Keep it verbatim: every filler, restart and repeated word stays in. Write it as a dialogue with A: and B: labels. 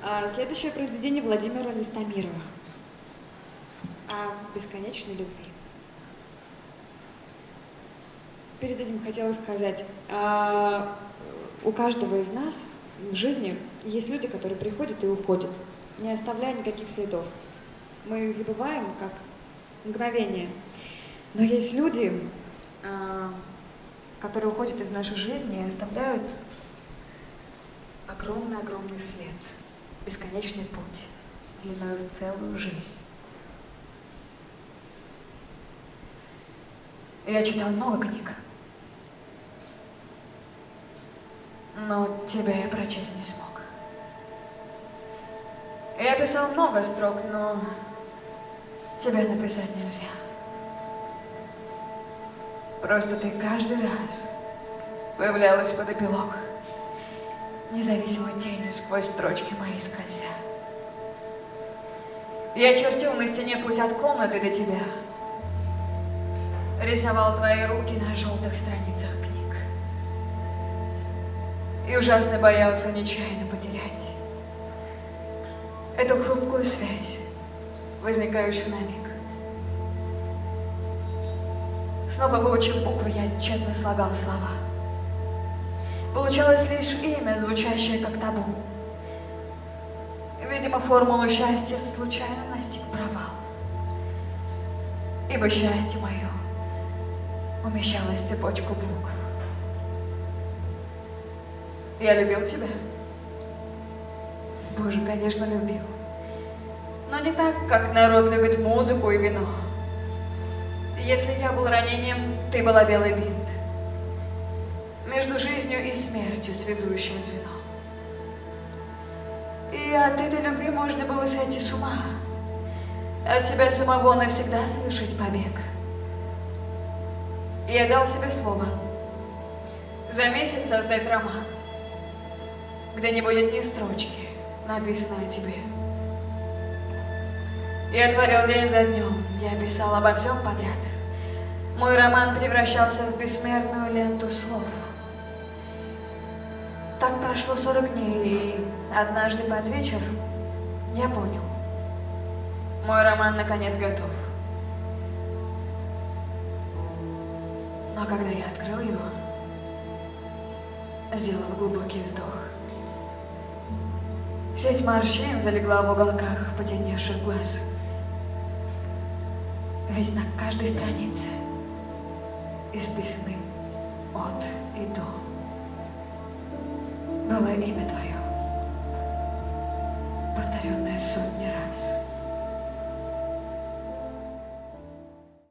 A: А, следующее произведение Владимира Листомирова о бесконечной любви. Перед этим хотела сказать, а, у каждого из нас в жизни есть люди, которые приходят и уходят, не оставляя никаких следов. Мы их забываем как мгновение. Но есть люди, а, которые уходят из нашей жизни и оставляют огромный-огромный след, бесконечный путь, длиной в целую жизнь. Я читал много книг, но тебя я прочесть не смог. Я писал много строк, но тебя написать нельзя. Просто ты каждый раз появлялась под эпилог, независимой тенью сквозь строчки мои скользя. Я чертил на стене путь от комнаты до тебя, рисовал твои руки на желтых страницах книг и ужасно боялся нечаянно потерять эту хрупкую связь, возникающую на миг. Снова выучив буквы, я тщетно слагал слова. Получалось лишь имя, звучащее как табу. Видимо, формулу счастья случайно настиг провал. Ибо счастье мое умещалось в цепочку букв. Я любил тебя? Боже, конечно, любил. Но не так, как народ любит музыку и вино. Если я был ранением, ты была белый бинт, между жизнью и смертью связующее звено. И от этой любви можно было сойти с ума, от себя самого навсегда совершить побег. Я дал себе слово за месяц создать роман, где не будет ни строчки, написанной о тебе. Я творил день за днем, я писал обо всем подряд. Мой роман превращался в бессмертную ленту слов. Так прошло сорок дней, и однажды под вечер я понял, мой роман наконец готов. Но когда я открыл его, сделав глубокий вздох, сеть морщин залегла в уголках потемневших глаз. Ведь на каждой странице исписаны от и до было имя твое, повторенное сотни раз.